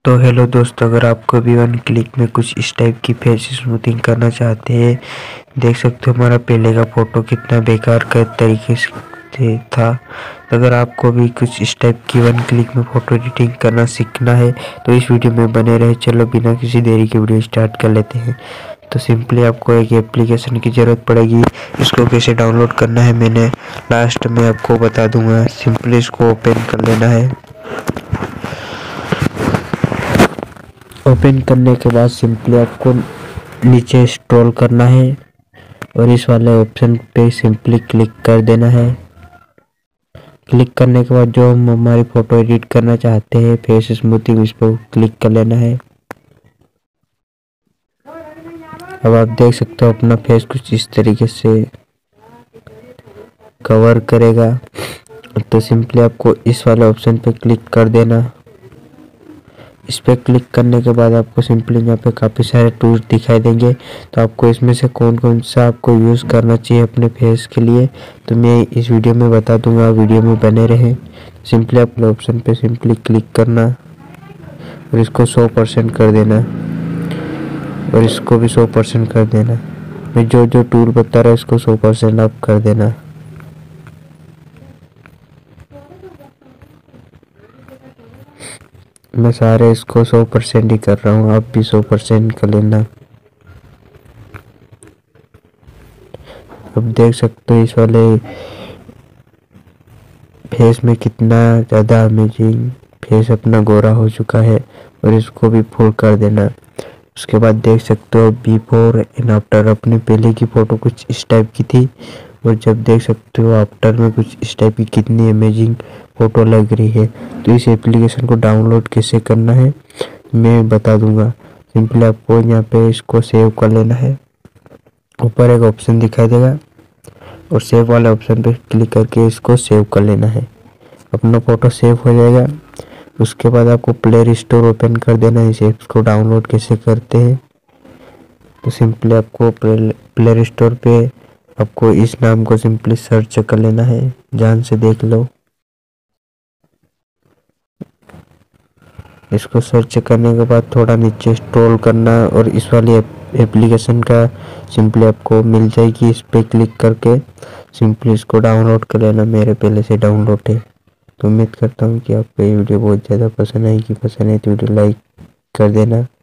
तो हेलो दोस्तों, अगर आपको भी वन क्लिक में कुछ इस टाइप की फेस स्मूथिंग करना चाहते हैं, देख सकते हो हमारा पहले का फ़ोटो कितना बेकार के तरीके से था। अगर आपको भी कुछ इस टाइप की वन क्लिक में फ़ोटो एडिटिंग करना सीखना है तो इस वीडियो में बने रहे। चलो बिना किसी देरी के वीडियो स्टार्ट कर लेते हैं। तो सिंपली आपको एक एप्लीकेशन की ज़रूरत पड़ेगी। इसको कैसे डाउनलोड करना है मैंने लास्ट में आपको बता दूंगा। सिंपली इसको ओपन कर लेना है। ओपन करने के बाद सिंपली आपको नीचे स्क्रॉल करना है और इस वाले ऑप्शन पे सिंपली क्लिक कर देना है। क्लिक करने के बाद जो हम हमारी फ़ोटो एडिट करना चाहते हैं फेस स्मूथिंग, इस पर क्लिक कर लेना है। अब आप देख सकते हो अपना फेस कुछ इस तरीके से कवर करेगा। तो सिंपली आपको इस वाले ऑप्शन पे क्लिक कर देना। इस पर क्लिक करने के बाद आपको सिंपली यहाँ पे काफ़ी सारे टूल्स दिखाई देंगे। तो आपको इसमें से कौन कौन सा आपको यूज़ करना चाहिए अपने फेस के लिए तो मैं इस वीडियो में बता दूंगा। वीडियो में बने रहें। सिंपली अपने ऑप्शन पे सिंपली क्लिक करना और इसको 100% कर देना और इसको भी 100% कर देना। मैं जो जो टूल बता रहा हूँ इसको 100% आप कर देना। मैं सारे इसको 100% ही कर रहा हूँ, आप भी 100% कर लेना। अब देख सकते हो इस वाले फेस में कितना ज़्यादा अमेजिंग फेस अपना गोरा हो चुका है और इसको भी फुल कर देना। उसके बाद देख सकते हो बिफोर एंड आफ्टर। अपने पहले की फ़ोटो कुछ इस टाइप की थी और जब देख सकते हो आफ्टर में कुछ इस टाइप की कितनी अमेजिंग फ़ोटो लग रही है। तो इस एप्लीकेशन को डाउनलोड कैसे करना है मैं बता दूंगा। सिंपली आपको यहाँ पे इसको सेव कर लेना है। ऊपर एक ऑप्शन दिखाई देगा और सेव वाले ऑप्शन पे क्लिक करके इसको सेव कर लेना है। अपना फ़ोटो सेव हो जाएगा। उसके बाद आपको प्ले स्टोर ओपन कर देना है। इस ऐप्स को डाउनलोड कैसे करते हैं तो सिंपली आपको प्ले स्टोर पे आपको इस नाम को सिंपली सर्च कर लेना है। ध्यान से देख लो। इसको सर्च करने के बाद थोड़ा नीचे स्क्रॉल करना और इस वाली एप्लीकेशन का सिंपली आपको मिल जाएगी। इस पर क्लिक करके सिंपली इसको डाउनलोड कर लेना। मेरे पहले से डाउनलोड है। तो उम्मीद करता हूँ कि आपको ये वीडियो बहुत ज़्यादा पसंद आएगी। पसंद है तो वीडियो लाइक कर देना।